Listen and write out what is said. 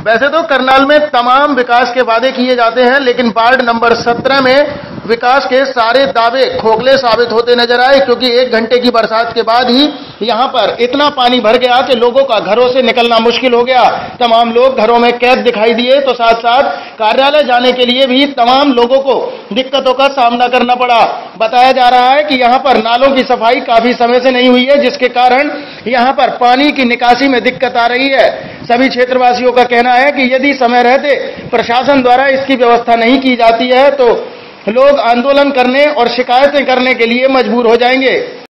वैसे तो करनाल में तमाम विकास के वादे किए जाते हैं, लेकिन वार्ड नंबर 17 में विकास के सारे दावे खोखले साबित होते नजर आए, क्योंकि 1 घंटे की बरसात के बाद ही यहां पर इतना पानी भर गया कि लोगों का घरों से निकलना मुश्किल हो गया। तमाम लोग घरों में कैद दिखाई दिए, तो साथ साथ कार्यालय जाने के लिए भी तमाम लोगों को दिक्कतों का सामना करना पड़ा। बताया जा रहा है कि यहां पर नालों की सफाई काफी समय से नहीं हुई है, जिसके कारण यहां पर पानी की निकासी में दिक्कत आ रही है। सभी क्षेत्रवासियों का कहना है कि यदि समय रहते प्रशासन द्वारा इसकी व्यवस्था नहीं की जाती है तो लोग आंदोलन करने और शिकायतें करने के लिए मजबूर हो जाएंगे।